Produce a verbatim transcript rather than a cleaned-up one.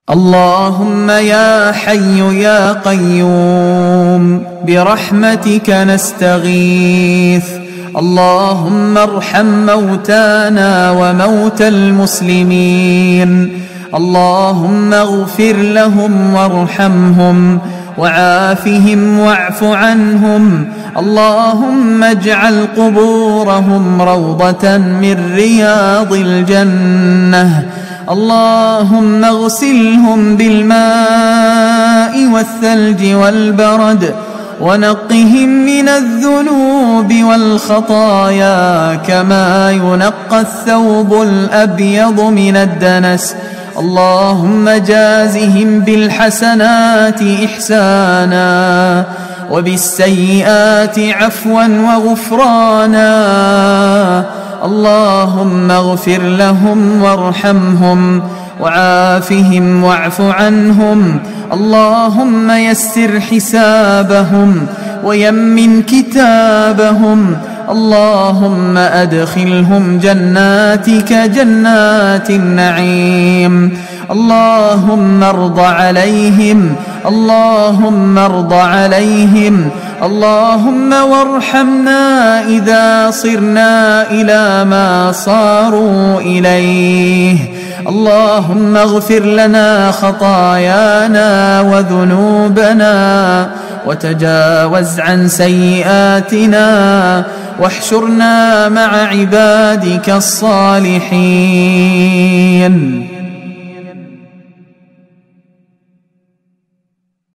اللهم يا حي يا قيوم برحمتك نستغيث. اللهم ارحم موتانا وموتى المسلمين. اللهم اغفر لهم وارحمهم وعافهم واعف عنهم. اللهم اجعل قبورهم روضة من رياض الجنة. اللهم اغسلهم بالماء والثلج والبرد ونقهم من الذنوب والخطايا كما ينقى الثوب الأبيض من الدنس. اللهم جازهم بالحسنات إحسانا وبالسيئات عفوا وغفرانا. اللهم اغفر لهم وارحمهم وعافهم واعف عنهم. اللهم يسر حسابهم ويمن كتابهم. اللهم أدخلهم جناتك جنات النعيم. اللهم ارض عليهم. اللهم ارض عليهم. اللهم وارحمنا إذا صرنا إلى ما صاروا إليه. اللهم اغفر لنا خطايانا وذنوبنا وتجاوز عن سيئاتنا واحشرنا مع عبادك الصالحين.